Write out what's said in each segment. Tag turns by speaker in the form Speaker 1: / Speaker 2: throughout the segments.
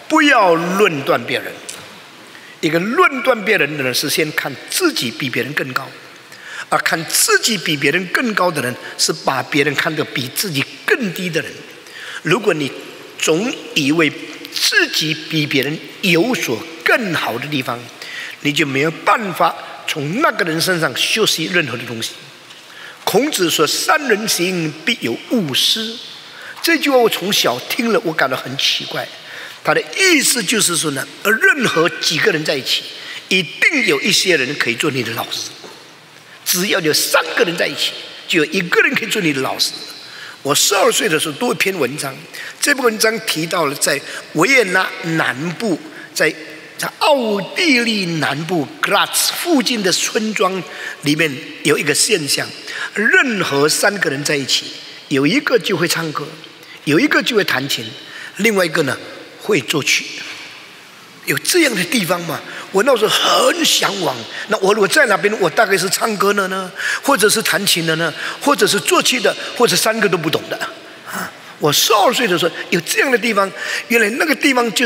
Speaker 1: 不要论断别人。一个论断别人的人是先看自己比别人更高，而看自己比别人更高的人是把别人看得比自己更低的人。如果你总以为自己比别人有所更好的地方，你就没有办法从那个人身上学习任何的东西。孔子说三人行必有误失，这句话我从小听了，我感到很奇怪。他的意思就是说呢，任何几个人在一起，一定有一些人可以做你的老师。只要有3个人在一起，就有1个人可以做你的老师。我12岁的时候读一篇文章，这篇文章提到了在维也纳南部，在奥地利南部 Graz 附近的村庄里面有一个现象：任何3个人在一起，有1个就会唱歌，有1个就会弹琴，另外1个呢会作曲。有这样的地方吗？我那时候很向往。那我如果在那边，我大概是唱歌的呢，或者是弹琴的呢，或者是作曲的，或者3个都不懂的啊！我12岁的时候有这样的地方，原来那个地方就是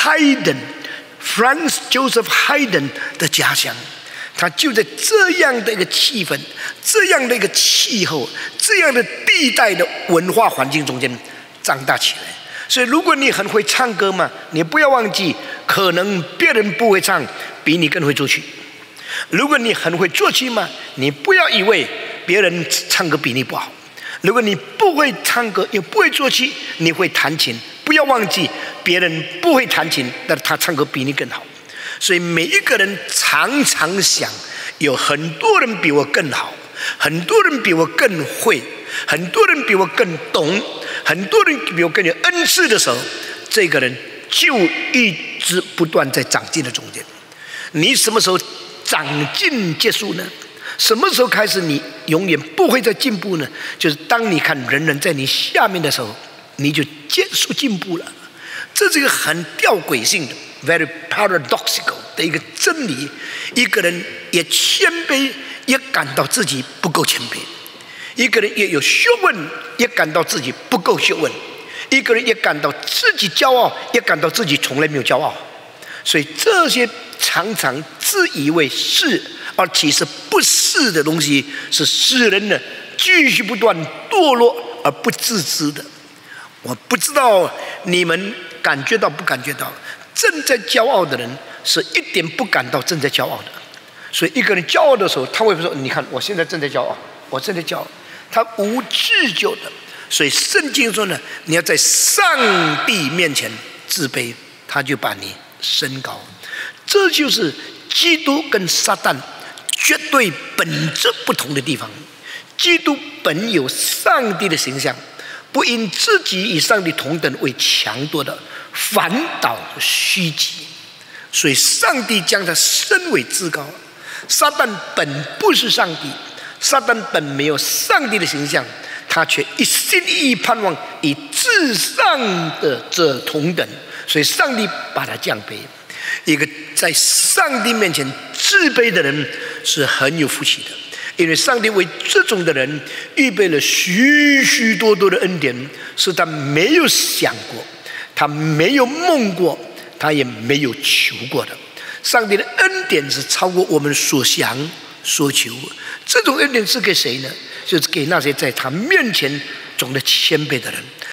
Speaker 1: Franz Joseph Haydn 的家乡。他就在这样的一个气氛、这样的一个气候、这样的地带的文化环境中间长大起来。所以如果你很会唱歌嘛，你不要忘记，可能别人不会唱，比你更会作曲。如果你很会作曲嘛，你不要以为别人唱歌比你不好。如果你不会唱歌也不会作曲，你会弹琴，不要忘记别人不会弹琴，但他唱歌比你更好。所以每一个人常常想，有很多人比我更好，很多人比我更会，很多人比我更懂，很多人比我更有恩赐的时候，这个人就一直不断在长进的中间。你什么时候长进结束呢？什么时候开始你永远不会再进步呢？就是当你看人人在你下面的时候，你就结束进步了。这是一个很吊诡性的 very paradoxical 的一个真理。一个人也谦卑，也感到自己不够谦卑；一个人也有学问，也感到自己不够学问；一个人也感到自己骄傲，也感到自己从来没有骄傲。所以这些常常自以为是，而其实不是的东西，是使人呢继续不断堕落而不自知的。我不知道你们感觉到不感觉到，正在骄傲的人是一点不感到正在骄傲的。所以一个人骄傲的时候，他会说：“你看，我现在正在骄傲，我正在骄傲。”他无自觉的。所以圣经说呢，你要在上帝面前自卑，他就把你升高。这就是基督跟撒旦绝对本质不同的地方。基督本有上帝的形象，不因自己与上帝同等为强夺的，反倒虚己。所以上帝将他升为至高。撒旦本不是上帝，撒旦本没有上帝的形象，他却一心一意盼望与至上的者同等，所以上帝把他降卑。一个在上帝面前自卑的人是很有福气的，因为上帝为这种的人预备了许许多多的恩典，是他没有想过，他没有梦过，他也没有求过的。上帝的恩典是超过我们所想所求。这种恩典是给谁呢？就是给那些在他面前总的谦卑的人。